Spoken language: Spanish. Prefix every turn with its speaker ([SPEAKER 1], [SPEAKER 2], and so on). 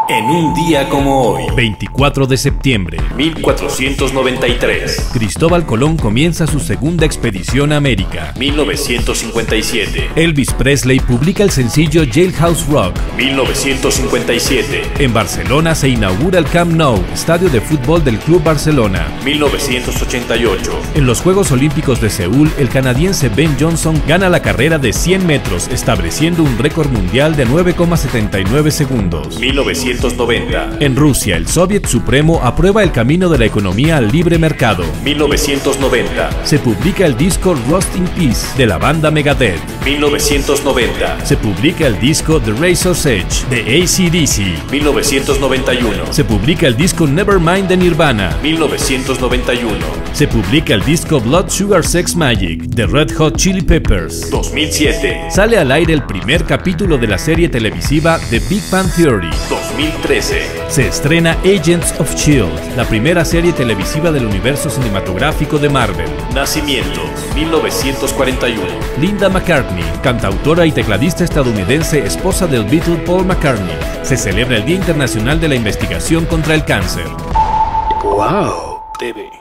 [SPEAKER 1] En un día como hoy,
[SPEAKER 2] 24 de septiembre,
[SPEAKER 1] 1493,
[SPEAKER 2] Cristóbal Colón comienza su segunda expedición a América.
[SPEAKER 1] 1957,
[SPEAKER 2] Elvis Presley publica el sencillo Jailhouse Rock.
[SPEAKER 1] 1957,
[SPEAKER 2] En Barcelona se inaugura el Camp Nou, estadio de fútbol del Club Barcelona.
[SPEAKER 1] 1988,
[SPEAKER 2] En los Juegos Olímpicos de Seúl, el canadiense Ben Johnson gana la carrera de 100 metros, estableciendo un récord mundial de 9,79 segundos.
[SPEAKER 1] 1990,
[SPEAKER 2] En Rusia, el Soviet Supremo aprueba el camino de la economía al libre mercado.
[SPEAKER 1] 1990,
[SPEAKER 2] Se publica el disco Rust in Peace de la banda Megadeth.
[SPEAKER 1] 1990,
[SPEAKER 2] Se publica el disco The Razor's Edge de AC/DC.
[SPEAKER 1] 1991,
[SPEAKER 2] Se publica el disco Nevermind de Nirvana.
[SPEAKER 1] 1991,
[SPEAKER 2] Se publica el disco Blood Sugar Sex Magic de Red Hot Chili Peppers.
[SPEAKER 1] 2007,
[SPEAKER 2] Sale al aire el primer capítulo de la serie televisiva The Big Bang Theory.
[SPEAKER 1] 2013,
[SPEAKER 2] Se estrena Agents of S.H.I.E.L.D., la primera serie televisiva del universo cinematográfico de Marvel.
[SPEAKER 1] nacimientos, 1941,
[SPEAKER 2] Linda McCartney, cantautora y tecladista estadounidense, esposa del Beatle Paul McCartney. Se celebra el Día Internacional de la Investigación contra el Cáncer.
[SPEAKER 1] Wow TV.